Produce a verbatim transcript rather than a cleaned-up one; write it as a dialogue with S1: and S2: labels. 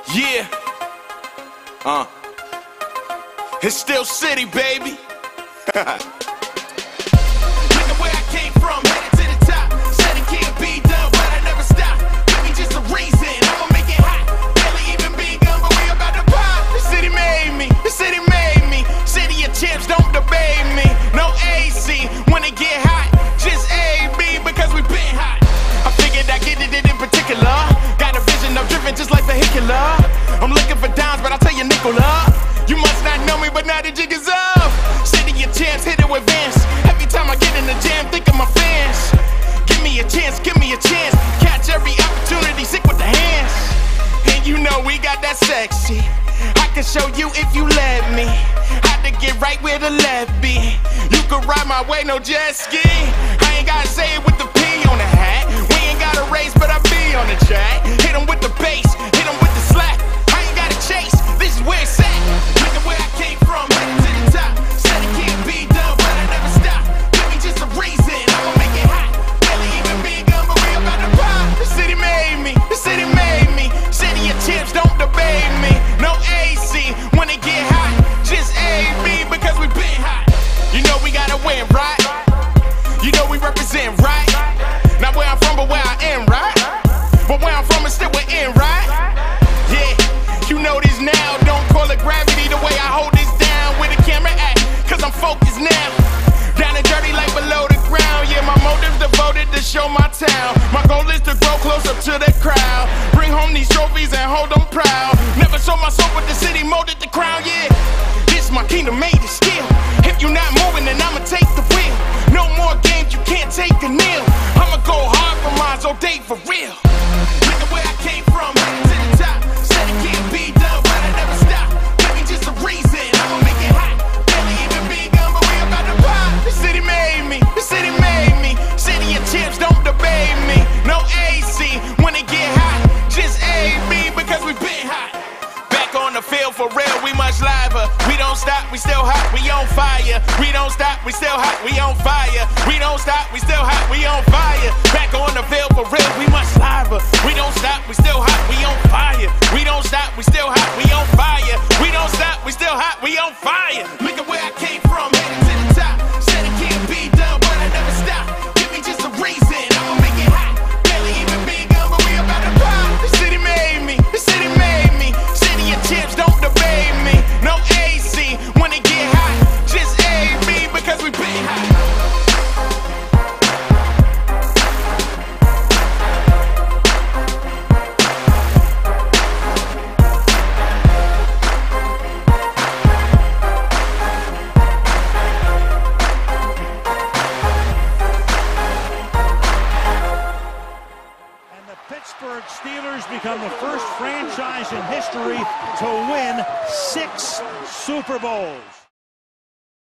S1: Yeah. Uh. It's still city, baby. Look at where I came from, headed to the top. Said it can't be done, but I never stop. Give me just a reason, I'ma make it hot. Barely even begun, but we about to pop. The city made me, the city made me. City of champs, don't debate me. No A C when it get hot. Just A B because we been hot. I figured I get it in particular. Got a vision of driven just like vehicular. I'm looking for dimes, but I'll tell you Nicola. You must not know me, but now the jig is up. City of champs, hit it with Vince. Every time I get in the jam, think of my fans. Give me a chance, give me a chance. Catch every opportunity, sick with the hands. And you know we got that sexy. I can show you if you let me. How to get right where the left be. You can ride my way, no jet ski. I ain't gotta say it with the P on the hat. We ain't got a race, but I be on the track. Hit 'em with the bass, hit 'em with the slap. I ain't gotta chase, this is where it's at. Look at where I came from, headed to the top. Said it can't be done, but I never stop. Give me just a reason, I'ma make it hot. Barely even begun, but we about to pop. The city made me, the city made me. City of champs, don't debate me. No A C when it get hot. Just A B because we been hot. You know we gotta win, right? You know we represent, right? Not where I'm from, but where I am, right? But where I'm from is still within, right? Yeah, you know this now. Don't call it gravity the way I hold this down with the camera at, cause I'm focused now. Down and dirty like below the ground. Yeah, my motive's devoted to show my town. My goal is to grow closer to the crowd. Bring home these trophies and hold them proud. Never sold my soul, but the city molded the crown, yeah. This my kingdom made it still. If you not moving, then I'ma take the wheel. No more games, you can't take a kneel. I'ma go hard for mine, so date for real. Look at where I came from, headed to the top. Said it can't be done, but I never stop. Give me just a reason, I'ma make it hot. Barely even begun, but we about to pop. The city made me, the city made me. City of champs, don't debate me. No A C when it get hot. Just A B because we been hot. Back on the field for real, we much liver. We don't stop, we still hot, we on fire. We don't stop, we still hot, we on fire. We don't stop, we still hot, we on fire. Back on the field for real, we much liver. We don't stop, we still hot, we on fire. We don't stop, we still hot, we on fire. We don't stop, we still hot, we on fire. Look at where I came from, headed to the top. Said it can't be done, but I never stop. Give me just a reason, I'ma make it hot. Barely even begun, but we about to pop. The city made me, the city made me. City of champs, don't debate me. No A C when it get hot. Just A B because we been hot.
S2: Pittsburgh Steelers become the first franchise in history to win six Super Bowls.